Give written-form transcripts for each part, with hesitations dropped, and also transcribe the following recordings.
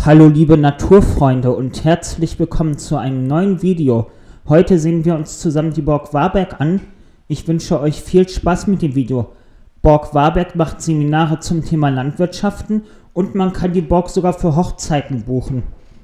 Hallo liebe Naturfreunde und herzlich willkommen zu einem neuen Video. Heute sehen wir uns zusammen die Burg Varberg an. Ich wünsche euch viel Spaß mit dem Video. Burg Varberg macht Seminare zum Thema Landwirtschaften und man kann die Burg sogar für Hochzeiten buchen.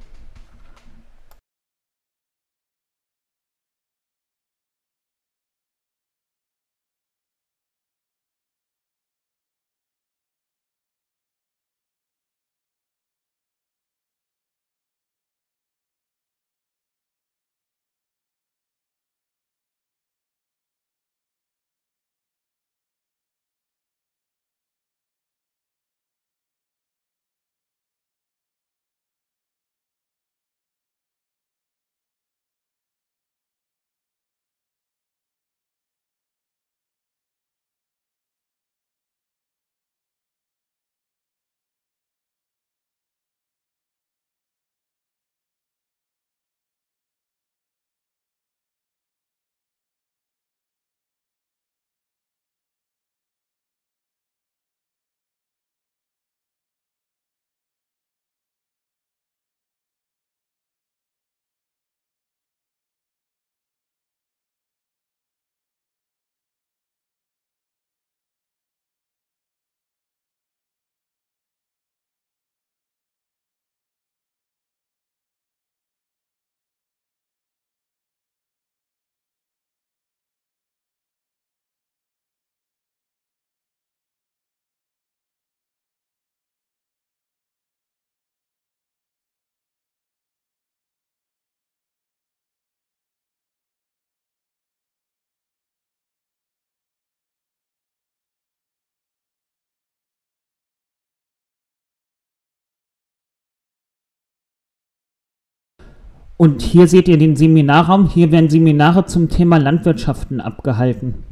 Und hier seht ihr den Seminarraum. Hier werden Seminare zum Thema Landwirtschaften abgehalten.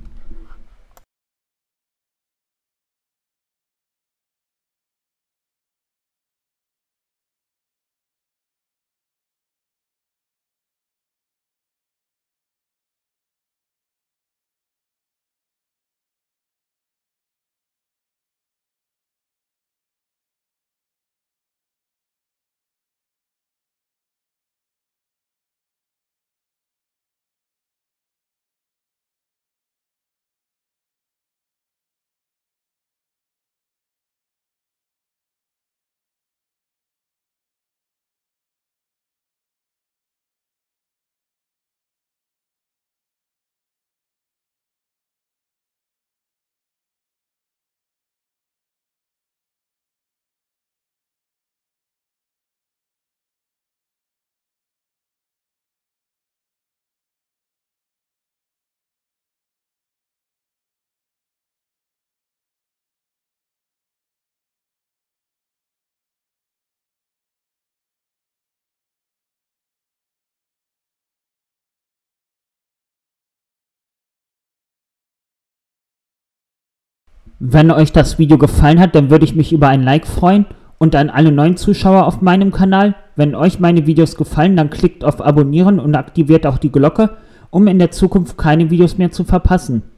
Wenn euch das Video gefallen hat, dann würde ich mich über ein Like freuen und an alle neuen Zuschauer auf meinem Kanal. Wenn euch meine Videos gefallen, dann klickt auf Abonnieren und aktiviert auch die Glocke, um in der Zukunft keine Videos mehr zu verpassen.